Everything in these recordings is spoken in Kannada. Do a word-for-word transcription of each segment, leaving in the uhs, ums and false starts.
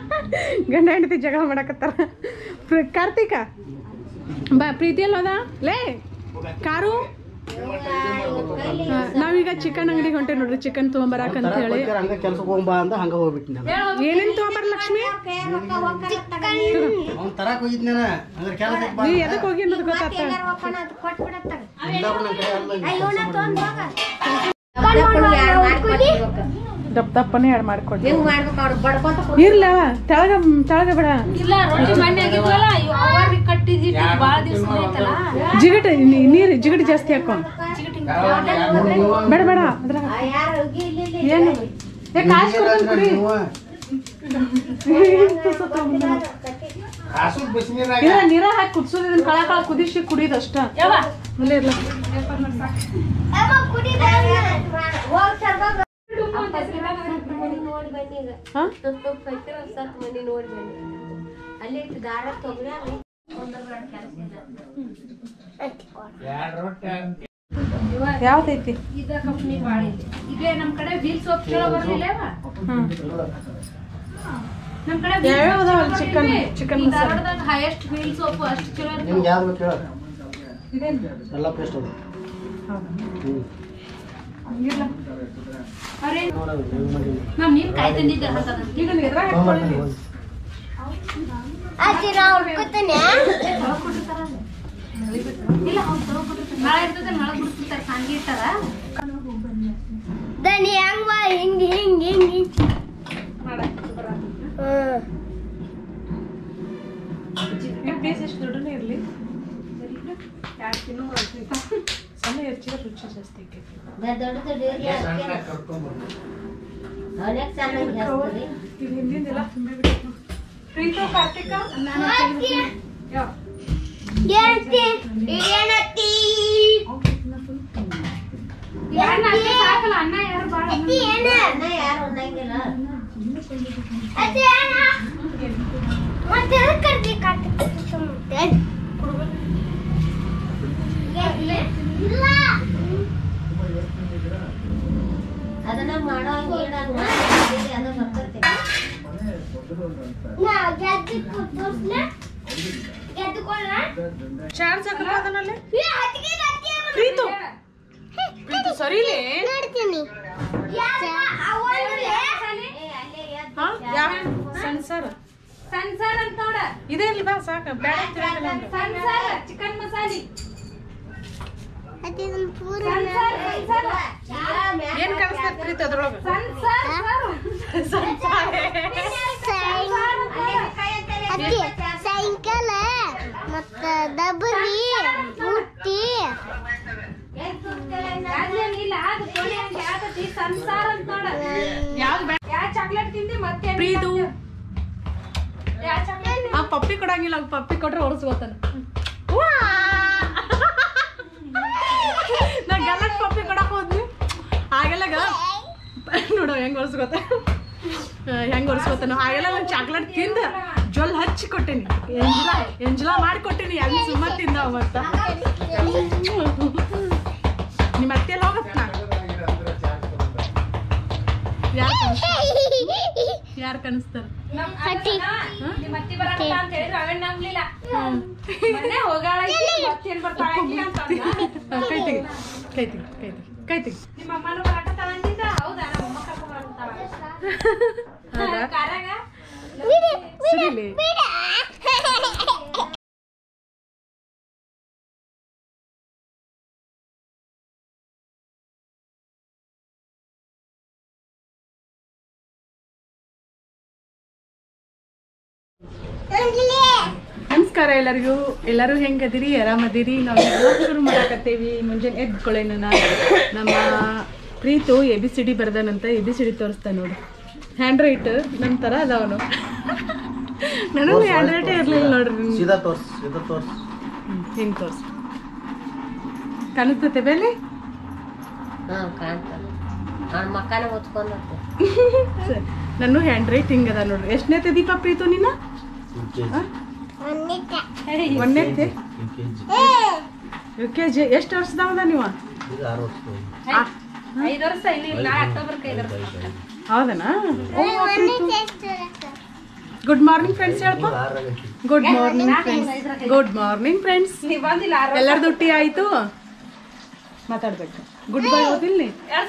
ಗಂಡ ಹೆಂಡತಿ ಜಗಳ ಮಾಡಕತ್ತಾರ. ಕಾರ್ತಿಕ ಬಾ, ಪ್ರೀತಿ ಅಲ್ಲೋದ ಲೇ ಕಾರು. ನಾವೀಗ ಚಿಕನ್ ಅಂಗಡಿಗೆ ಹೊಂಟೆ ನೋಡ್ರಿ, ಚಿಕನ್ ತೊಗೊಂಬರಾಕಂತ ಹೇಳಿ. ಕೆಲ್ಸಕ್ಕೆ ಹೋಗ್ಬಾ ಅಂತ ಹಂಗ ಹೋಗ್ಬಿಟ್ಟು ಏನೇನ್ ತೊಗೊಂಬರ ಲಕ್ಷ್ಮಿ? ತರಕ್ ಹೋಗಿದ್ನ. ನೀ ಎದಕ್ ಹೋಗಿ ಅನ್ನೋದು ಗೊತ್ತಾಗ್ತ. ದಪ್ಪ ದಪ್ಪನೇ ಎರಡು ಮಾಡ್ಕೊಡ್ರಿ. ಇರ್ಲವ ತೆಳಗ ತೆಳಗ ಬೇಡ. ಜಿಗಟ್ ನೀರು ಜಿಗಟ್ ಜಾಸ್ತಿ ಹಾಕೋ. ಬೇಡ ಬೇಡ ಅದ್ರ ಏನು ಕಾಸು ಕೊಡ್ತಾನೆ ಕುಡಿ. ಇಲ್ಲ ನೀರ ಹಾಕಿ ಕುದಿಸೋದು, ಇದನ್ನ ಕಳ ಕಳ ಕುದಿಸಿ ಕುಡಿಯೋದು ಅಷ್ಟ. ಅಲ್ಲೇ ಇರ್ಲ ಯಾವ್ದೈತಿ? ಇದೇ ನಮ್ ಕಡೆ ವೀಲ್ ಸೋಪ್ ಚಲೋ ಬರ್ಲಿಲ್ಲ. ನಮ್ ಕಡೆ ಚಿಕನ್ ಚಿಕನ್ ಧಾರವಾಡದಾಗ ಹೈಯೆಸ್ಟ್ ವೀಲ್ ಸೋಪ್ ಅಷ್ಟು ಚಲೋ ನಿಮ್ಗೆ ಯಾವ್ದು ಬೇಕು ಎಲ್ಲ ಪೇಸ್ಟ್ ಅದು. ನಾವ್ ನೀರ್ ಕಾಯಿ ತಂದಿದ್ದೆ ಈಗ ಇಲ್ಲ ಮಳೆ ಇರ್ತದೆ, ಮಳೆ ಬಿಡ್ತಿರ್ತಾರೆ ಸಂಗಿ ಇರ್ತಾರ. ಹಿಂಗ್ ಹಿಂಗ್ ಹಿಂಗ್ ಹಿಂಗ್ ಪೀಸ್ ಎಷ್ಟು ದೊಡ್ಡನೇ ಇರಲಿ, ಎರಡು ತಿನ್ನು ಸಣ್ಣ ಹೆಚ್ಚಿಗೆ ರುಚಿ ಜಾಸ್ತಿ ಆಕೈತಿ. ಇದು ಹಿಂದಿಂದೆಲ್ಲ ತುಂಬಿಬಿಟ್ಟು ಪ್ರೀತು ಕಾರ್ತಿಕ ಸಾಕಲ್ಲ. ಅನ್ನ ಯಾರು ಬಾಳ ಅದನ್ನ ಮಾಡೋ ಚಾರ್ ಸಾಕಪ್ಪ ಅದನ್ನಲ್ಲಿ. ಪ್ರೀತು ಪ್ರೀತು ಸರಿಲೇ ಸನ್ಸಾರ್ ಸನ್ಸಾರ್ ಅಂತ ನೋಡ. ಇದೇ ಇಲ್ವಾ ಸಾಕ ಬೇಡ. ಸನ್ಸಾರ್ ಚಿಕನ್ ಮಸಾಲಿ ಏನ್ ಕಾಣಿಸ್ತದ ಪ್ರೀತಿ ಅದ್ರೊಳಗ? ಸಾಯಂಕಾಲ ಮತ್ತ ದಬ್ಬರಿ ಮುಟ್ಟಿ ಸಂಸಾರ ಅಂತ ನೋಡ. ಯಾವ ಚಾಕ್ಲೇಟ್ ತಿಂದಿ ಮತ್ತೆ ಪ್ರೀತು ಆ ಪಪ್ಪಿ ಕೊಡಂಗಿಲ್ಲ, ಪಪ್ಪಿ ಕೊಟ್ರೆ ಹೊರಸ್ಕೋತಾನ. ನಾ ಗಲ್ಲಟ್ ಪಪ್ಪಿ ಕೊಡಕ್ ಹೋದ್ನಿ ಹಾಗೆಲ್ಲಾಗ ನೋಡೋ ಹೆಂಗ್ ಹೊರಸ್ಕೋತ ಹೆಂಗ್ ಹೊರಸ್ಕೋತಾನ. ಹಾಗೆಲ್ಲ ನಾನು ಚಾಕ್ಲೇಟ್ ತಿಂದ ಜೊಲ್ ಹಚ್ಚಿ ಕೊಟ್ಟೇನಿ, ಎಂಜಲ ಎಂಜಲ ಮಾಡಿ ಕೊಟ್ಟೇನಿ. ಅಲ್ಲಿ ಸುಮ್ಮ ತಿಂದ ಮತ್ತ ನಿಮ್ಮ ಅತ್ತೆಲ್ಲ ಹೋಗತ್ತ. ಯಾರು ಕನಿಸ್ತಾರ? ಕೈ ತೆಗಿ ಕೈ ತೆಗಿ ಕೈ ತೆಗಿ ಕೈ ತೆಗಿ. ಸರಿಲೇ ನಮಸ್ಕಾರ ಎಲ್ಲರಿಗೂ. ಎಲ್ಲರೂ ಹೆಂಗದಿರಿ? ಆರಾಮದಿರಿ? ನಾವು ಶುರು ಮಾಡಾಕತ್ತೇವಿ. ಮುಂಜಾನೆ ಎದ್ಕೊಳ್ಳೇನ ನಮ್ಮ Preethu A B C D ಬರ್ದಾನಂತ. ಎ ಬಿ ಸಿ ಡಿ ತೋರಿಸ್ತಾ ನೋಡು. ಹ್ಯಾಂಡ್ ರೈಟ್ ನಮ್ಮ ಥರ ಅದಾವನು. ನನಗೂ ಹ್ಯಾಂಡ್ ರೈಟೇ ಇರಲಿಲ್ಲ ನೋಡ್ರಿ. ಹಿಂಗೆ ತೋರ್ಸಿ ಕಾಣಿಸ್ತತೆ ಬೇಲಿ. ನಾನು ಹ್ಯಾಂಡ್ ರೈಟ್ ಹಿಂಗೆ ಅದ ನೋಡ್ರಿ. ಎಷ್ಟನೇತೆ ದೀಪ ಪ್ರೀತು ನೀನು? ಒಂದನೇತೆ ಯು ಕೆ ಜಿ. ಎಷ್ಟು ವರ್ಷದವದ ನೀವು? ಹೌದನಾ? ಗುಡ್ ಮಾರ್ನಿಂಗ್ ಫ್ರೆಂಡ್ಸ್ ಹೇಳಪ್ಪ. Good morning friends. Good morning friends. ಎಲ್ಲರದು ಟೀ ಆಯ್ತು. ಮಾತಾಡ್ಬೇಕು. ಗುಡ್ ಬಾಯ್ ಓದಿಲ್ಲ.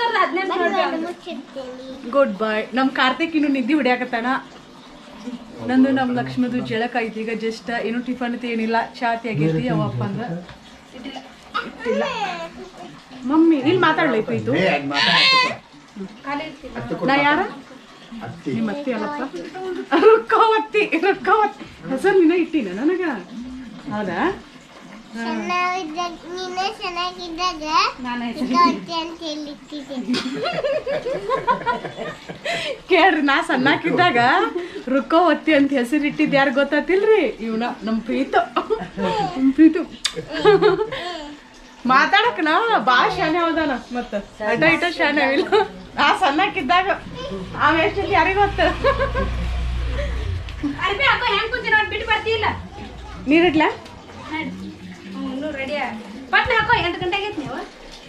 Good bye. ನಮ್ ಕಾರ್ತಿಕ್ ಇನ್ನು ನಿದ್ದೆ ಹೊಡ್ಯಾಕತ್ತಾನ. ನಂದು ನಮ್ ಲಕ್ಷ್ಮದು ಜಳಕ ಐತಿ ಈಗ ಜಸ್ಟ್. ಏನು ಟಿಫನ್ ಐತಿ ಏನಿಲ್ಲ. ಚಾತಿ ಆಗೈತಿ. ಅವಪ್ಪ ಅಂದ ಇಟ್ಟಿಲ್ಲ. ಮಮ್ಮಿ ಇಲ್ಲಿ ಮಾತಾಡ್ಲೈತು ಇದು. ನಾ ಯಾರ ನಿಮ್ಮ ಅತ್ತಿ ಅಲ್ಲಪ್ಪ. ರುಕ್ಕಾವತ್ತಿ. ರುಕ್ಕಾವತ್ತಿ ಹೆಸರು ನಿನ್ನ ಇಟ್ಟಿನ ನನಗ. ಹೌದಾ? ಕೇಳ್ರಿ, ನಾ ಸಣ್ಣಾಕಿದ್ದಾಗ ರುಕ್ಕೋವತ್ತಿ ಅಂತ ಹೆಸರು ಇಟ್ಟಿದ್ ಯಾರು ಗೊತ್ತಾತಿಲ್ರಿ? ಇವನ ನಮ್ ಪ್ರೀತು. ನಮ್ ಪ್ರೀತು ಮಾತಾಡಕ್ ನಾ ಬಾ ಶಾನೆ ಹೌದಾನ. ಮತ್ತ ಅಟ ಇಟ ಶಾನೆ ಇಲ್ಲ. ನಾ ಸಣ್ಣಾಕಿದ್ದಾಗ ಅವ ಎಷ್ಟಲ್ಲಿ ಯಾರಿಗ ಗೊತ್ತ. ನೀರಿಡ್ಲ ರೆಡಿ ಪಟ್ನ ಹಾಕೋ. ಎಂಟು ಗಂಟೆಗೆ ಐತಿ ನೀವು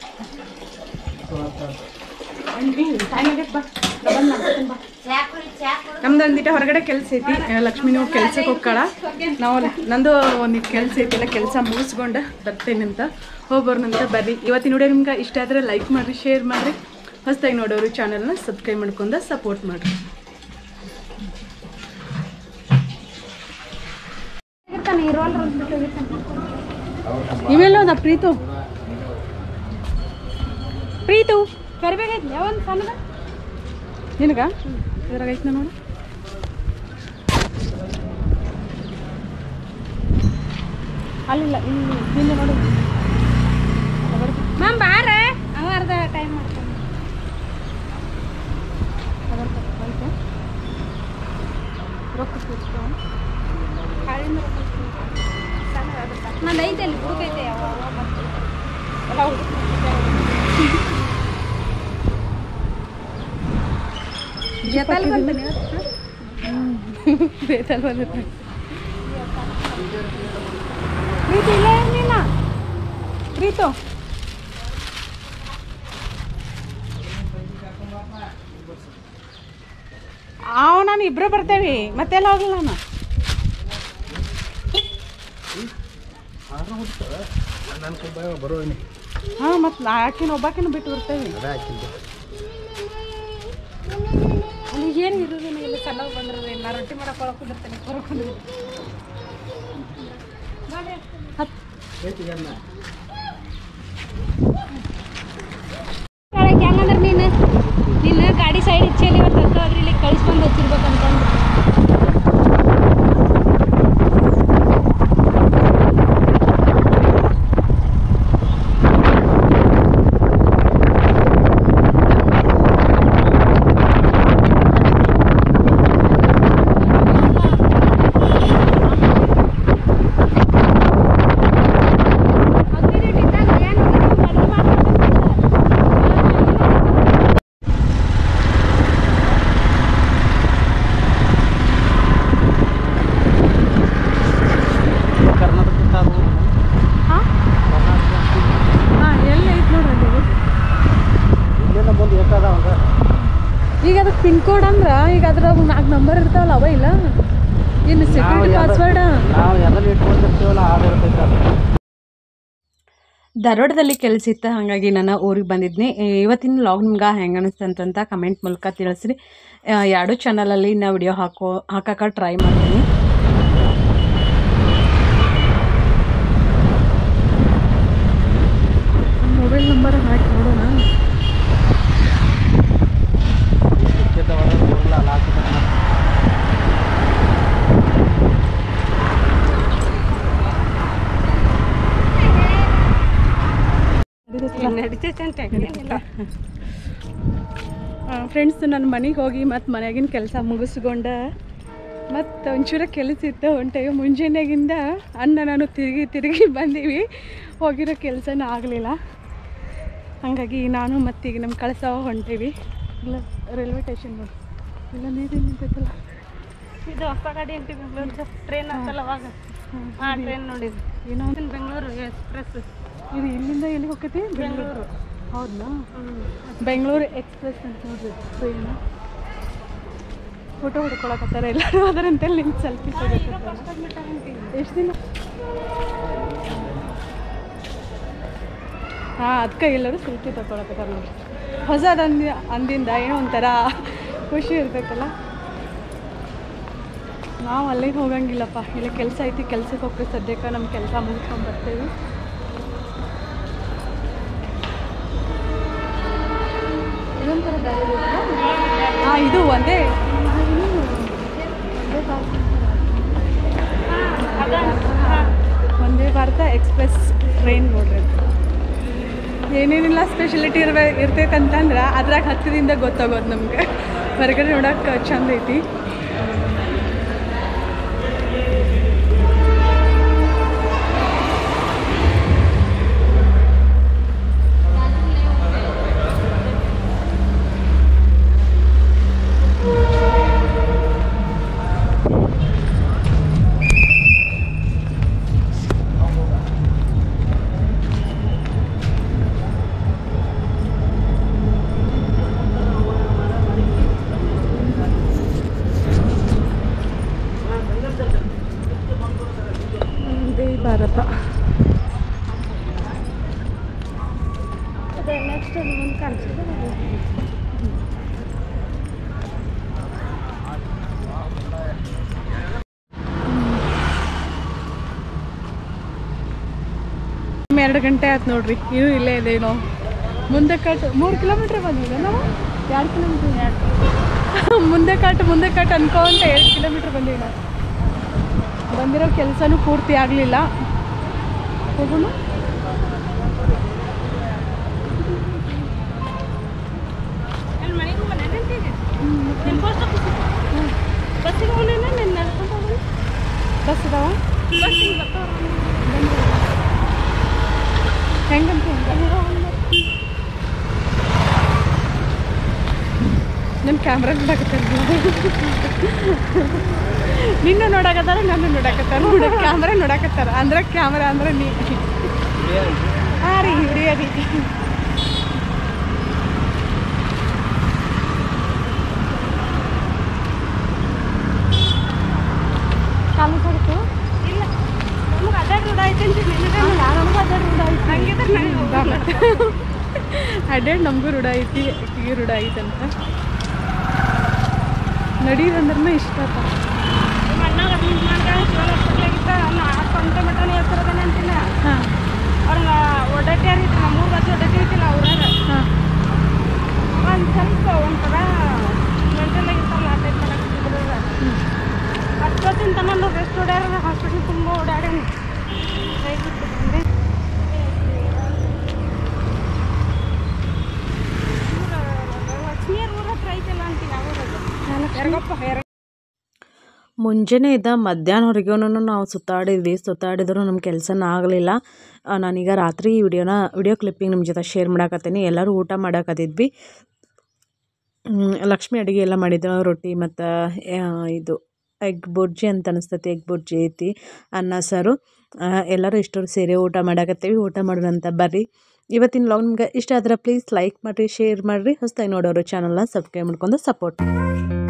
ನಮ್ದು ಒಂದಿಟ ಹೊರಗಡೆ ಕೆಲಸ ಐತಿ. ಲಕ್ಷ್ಮಿ ನೀವು ಕೆಲ್ಸಕ್ಕೆ ಹೋಗ್ಕಾಳ. ನಾವು ನಂದು ಒಂದಿಟ್ಟು ಕೆಲಸ ಐತಿಲ್ಲ. ಕೆಲಸ ಮುಗಿಸ್ಕೊಂಡು ಬರ್ತೇನೆ ಅಂತ ಹೋಗ್ಬರ್ನಂತ. ಬರ್ರಿ. ಇವತ್ತಿನ ವಿಡಿಯೋ ನಿಮ್ಗೆ ಇಷ್ಟ ಆದರೆ ಲೈಕ್ ಮಾಡಿರಿ, ಶೇರ್ ಮಾಡಿರಿ. ಹೊಸದಾಗಿ ನೋಡೋರು ಚಾನಲ್ನ ಸಬ್ಸ್ಕ್ರೈಬ್ ಮಾಡ್ಕೊಂಡು ಸಪೋರ್ಟ್ ಮಾಡಿರಿ. ಇವೆಲ್ಲ ಹೋದ ಪ್ರೀತು? ಪ್ರೀತು ಕರಿಬೇಕಾಯ್ತು ಯಾವೊಂದು ಸಣ್ಣದ ನಿನಗ ಇದ್ರಾಗ ಐತೆ ನೋಡಿ. ಅಲ್ಲಿಲ್ಲ ಇಲ್ಲಿ ಹಿಂದೆ ನೋಡಿ. ಮ್ಯಾಮ್ ಬಾರ ಅವ ಅರ್ಧ ಟೈಮ್ ಮಾಡ್ತಾನೆ. ರೊಕ್ಕ ನಂದು ಐತೆ ಅಲ್ಲಿ ಹುಡುಕೈತೆ ಯಾವ ಜೊತೆಲಿ ಬಂದನೆ ಬೇತಲ್ ಬಂದಿತ್ತು. ಪ್ರೀತು ಇಲ್ಲ ಏನಿಲ್ಲ. ಪ್ರೀತು ಅವ್ ನಾನು ಇಬ್ಬರು ಬರ್ತೇವಿ. ಮತ್ತೆಲ್ಲ ಹೋಗಲ್ಲ ನಾನು. ಹಾಂ ಮತ್ತೆ ಆಕಿನ ಒಬ್ಬಾಕಿನ ಬಿಟ್ಟು ಬರ್ತೇವೆ. ಅಲ್ಲಿ ಏನು ಇರೋದೇನು ಇಲ್ಲಿ ಸಣ್ಣಗೆ ಬಂದಿರೋದು. ನಾ ರೊಟ್ಟಿ ಮಾಡಕ್ಕೆ ಒಳಗೆ ಕುಂದಿರ್ತೇನೆ. ಹೊರಗೆ ಕುಂದಿರ್ತೀನಿ. ಹೆಂಗಂದ್ರೆ ನೀನು ನಿನ್ನ ಗಾಡಿ ಸೈಡ್ ಇಚ್ಚಲ್ಲಿ ಇವತ್ತು ಅದ್ರ ಇಲ್ಲಿ ಕಳಿಸ್ಕೊಂಡು ಹಚ್ಚಿರ್ಬೇಕಂತಂದು. ಈಗ ಅದಕ್ಕೆ ಪಿನ್ ಕೋಡ್ ಅಂದ್ರೆ ಈಗ ಅದ್ರಾಗ ನಾಲ್ಕು ನಂಬರ್ ಇರ್ತಾವಲ್ಲ ಅವ ಇಲ್ಲ ಇನ್ನು ಸೆಕ್ಯೂರಿಟಿ ಪಾಸ್ವರ್ಡ್ ಧಾರವಾಡದಲ್ಲಿ ಕೆಲಸ ಇತ್ತು. ಹಾಗಾಗಿ ನಾನು ಊರಿಗೆ ಬಂದಿದ್ನಿ. ಇವತ್ತಿನ ಲಾಗ್ ನಿಮ್ಗೆ ಹೆಂಗೆ ಅನಿಸ್ತಂತ ಕಮೆಂಟ್ ಮೂಲಕ ತಿಳಿಸ್ರಿ. ಎರಡು ಚಾನಲಲ್ಲಿ ನಾ ವಿಡಿಯೋ ಹಾಕೋ ಹಾಕಕ್ಕೆ ಟ್ರೈ ಮಾಡ್ತೀನಿ. ಮೊಬೈಲ್ ನಂಬರ್ ಹಾಕಿ ನೋಡೋಣ. ಫ್ರೆಂಡ್ಸ್ ನನ್ನ ಮನೆಗೆ ಹೋಗಿ ಮತ್ತು ಮನೆಯಾಗಿನ ಕೆಲಸ ಮುಗಿಸ್ಕೊಂಡ ಮತ್ತು ಒಂಚೂರ ಕೆಲಸ ಇತ್ತು ಹೊಂಟೇವಿ. ಮುಂಜಾನೆಗಿಂದ ಅನ್ನ ನಾನು ತಿರುಗಿ ತಿರುಗಿ ಬಂದೀವಿ. ಹೋಗಿರೋ ಕೆಲಸನೂ ಆಗಲಿಲ್ಲ. ಹಾಗಾಗಿ ನಾನು ಮತ್ತೀಗ ನಮ್ಮ ಕಳಸ ಹೊಂಟೇವಿ. ಇಲ್ಲ ರೈಲ್ವೆ ಸ್ಟೇಷನ್ ನೋಡಿ. ಇಲ್ಲ ನೀರು ನಿಂತೈತಲ್ಲ. ಇದು ಹೊಸ ಗಾಡಿ ಅಂಟಿ ಬೆಂಗಳೂರು ಟ್ರೈನ್ ಅಂತಲ್ಲ ಅವಾಗ. ಹಾಂ ಟ್ರೈನ್ ನೋಡಿದ್ವಿ. ಏನೋ ಬೆಂಗಳೂರು ಎಕ್ಸ್ಪ್ರೆಸ್. ಇದು ಇಲ್ಲಿಂದ ಎಲ್ಲಿಗೆ ಹೋಗ್ತೈತಿ? ಬೆಂಗಳೂರು. ಹೌದಾ? ಬೆಂಗಳೂರು ಎಕ್ಸ್ಪ್ರೆಸ್ ಅಂತ ನೋಡ್ರಿ ಟ್ರೈನ್. ಫೋಟೋ ಹೊಡ್ಕೊಳಕತ್ತಾರ ಎಲ್ಲರೂ ಅದರಂತೆಲ್ಲ ನಿಂತು ಸೆಲ್ಫಿ ಎಷ್ಟು ದಿನ ಹಾಂ ಅದಕ್ಕೆ ಎಲ್ಲರೂ ಸೆಲ್ಫಿ ತಗೊಳಕತ್ತಾರ ನೋಡ್ರಿ ಹೊಸದು ಅಂದಿ ಅಂದಿಂದ ಏನೋ ಒಂಥರ ಖುಷಿ ಇರ್ತೈತಲ್ಲ ನಾವು ಅಲ್ಲಿಗೆ ಹೋಗಂಗಿಲ್ಲಪ್ಪ ಇಲ್ಲ ಕೆಲಸ ಐತಿ ಕೆಲ್ಸಕ್ಕೆ ಹೋಗ್ತೀವಿ ಸದ್ಯಕ್ಕೆ ನಮ್ಮ ಕೆಲಸ ಮುಗಿಸ್ಕೊಂಡು ಬರ್ತೀವಿ ಇದೊಂಥರ ದಾರಿ ಹಾಂ ಇದು ಒಂದೇ ಒಂದೇ ಭಾರತ ಎಕ್ಸ್ಪ್ರೆಸ್ ಟ್ರೈನ್ ನೋಡ್ರಿ ಏನೇನಿಲ್ಲ ಸ್ಪೆಷಾಲಿಟಿ ಇರ್ಬೇ ಇರ್ತೈತೆ ಅಂತಂದ್ರೆ ಅದ್ರಾಗ ಹತ್ತದಿಂದ ಗೊತ್ತಾಗೋದು ನಮ್ಗೆ ಹೊರಗಡೆ ನೋಡೋಕೆ ಚಂದ ಐತಿ ಭಾರತ ನೆಕ್ಸ್ಟ್ ಮುಂದೆ ಕಾಣಿಸಿದೆ ಎರಡು ಗಂಟೆ ಆಯ್ತು ನೋಡ್ರಿ ಇನ್ನೂ ಇಲ್ಲೇ ಇದೇನೋ ಮುಂದೆ ಕಟ್ ಮೂರು ಕಿಲೋಮೀಟ್ರ್ ಬಂದಿದೆ ನಾವು ಎರಡು ಕಿಲೋಮೀಟ್ರ್ ಎರಡು ಮುಂದೆ ಕಟ್ ಮುಂದೆ ಕಟ್ ಅನ್ಕೊಂತ ಎರಡು ಕಿಲೋಮೀಟ್ರ್ ಬಂದೀವಿ ನಾವು ಬಂದಿರೋ ಕೆಲಸನೂ ಪೂರ್ತಿ ಆಗಲಿಲ್ಲ ಹೋಗೋಣ ಬಸ್ ಇದಾವ ಹೆಂಗಂತ ನನ್ನ ಕ್ಯಾಮ್ರಾ ನೋಡಕತ್ತಾರ ನಿನ್ನ ನೋಡಕತ್ತಾರ ನನ್ನ ನೋಡಕತ್ತಾರ ನೋಡ ಕ್ಯಾಮ್ರಾ ನೋಡಕತ್ತಾರ ಅಂದ್ರೆ ಕ್ಯಾಮ್ರಾ ಅಂದ್ರೆ ನೀ ಹಾಂ ರೀ ಹಿಡಿಯ ರೀ ಕಾಲು ಸಾಗಿತ್ತು ಇಲ್ಲ ನಮ್ಗೆ ಅದೇ ರೂಢ ಐತೆ ಅಂತೀನಿ ನಮಗೂ ಅದೇ ರೂಢ ಐತಿ ಹಂಗಿದ್ರೆ ಅಡ್ಡಾಡ್ ನಮಗೂ ರೂಢ ಐತಿ ಅಕ್ಕಿಗೆ ರೂಢ ಐತಂತ ನಡೀದಂದ್ರೆ ಇಷ್ಟ ಆತ ಅಣ್ಣಾಗ ಅಡ್ಮಿಟ್ ಮಾಡ್ಕೊಂಡು ಶಿವನ ಹಾಸ್ಪಿಟ್ಲಾಗಿತ್ತ ನಾನು ಆರು ಗಂಟೆ ಮಟನೇ ಹೇಳ್ತಿರೋದೇನೆ ಅಂತಿಲ್ಲ ಹಾಂ ಅವ್ರಿಗೆ ಒಡ್ಡಟ್ಯಾರ ಇತ್ತು ನಮ್ಮ ಮೂರು ಬಸ್ ಒಡ್ಡಟ್ಟಿ ಐತಿಲ್ಲ ಅವ್ರಾಗ ಹಾಂ ಒಂದು ಸ್ವಲ್ಪ ಒಂಥರ ಮೆಂಟಲಾಗಿತ್ತಲ್ಲ ಆ ಟೈಪ್ ಮಾಡಕ್ತಿದ್ರು ಹತ್ತೊತ್ತಿನ ತಗೊಂಡು ರೆಸ್ಟ್ ಓಡ್ಯಾರ ಹಾಸ್ಪಿಟ್ಲ್ ತುಂಬ ಓಡಾಡೇನಿ ಲಕ್ಷ್ಮಿಯರ್ ಊರ ಹತ್ರ ಐತಿಲ್ಲ ಅಂತೀನಿ ಅವ್ರದ್ದು ಮುಂಜಾನೆ ಇದ್ದ ಮಧ್ಯಾಹ್ನವರೆಗೂ ನಾವು ಸುತ್ತಾಡಿದ್ವಿ ಸುತ್ತಾಡಿದ್ರು ನಮ್ಮ ಕೆಲಸನ ಆಗಲಿಲ್ಲ ನಾನೀಗ ರಾತ್ರಿ ಈ ವಿಡಿಯೋನ ವಿಡಿಯೋ ಕ್ಲಿಪ್ಪಿಂಗ್ ನಿಮ್ಮ ಜೊತೆ ಶೇರ್ ಮಾಡಾಕತ್ತೀನಿ ಎಲ್ಲರೂ ಊಟ ಮಾಡಾಕತ್ತಿದ್ವಿ ಲಕ್ಷ್ಮಿ ಅಡುಗೆ ಎಲ್ಲ ಮಾಡಿದ್ರು ರೊಟ್ಟಿ ಮತ್ತು ಇದು ಎಗ್ ಬುರ್ಜಿ ಅಂತ ಅನಿಸ್ತೈತಿ ಎಗ್ ಬುರ್ಜಿ ಐತಿ ಅನ್ನ ಸಾರು ಎಲ್ಲರೂ ಇಷ್ಟೊರು ಸೇರಿ ಊಟ ಮಾಡಾಕತ್ತೀವಿ ಊಟ ಮಾಡೋದಂತ ಬರ್ರಿ ಇವತ್ತಿನ ವ್ಲಾಗ್ ನಿಮ್ಗೆ ಇಷ್ಟ ಆದ್ರೆ ಪ್ಲೀಸ್ ಲೈಕ್ ಮಾಡಿರಿ ಶೇರ್ ಮಾಡಿರಿ ಹೊಸದಾಗಿ ನೋಡೋರು ಚಾನಲ್ನ ಸಬ್ಸ್ಕ್ರೈಬ್ ಮಾಡ್ಕೊಂಡು ಸಪೋರ್ಟ್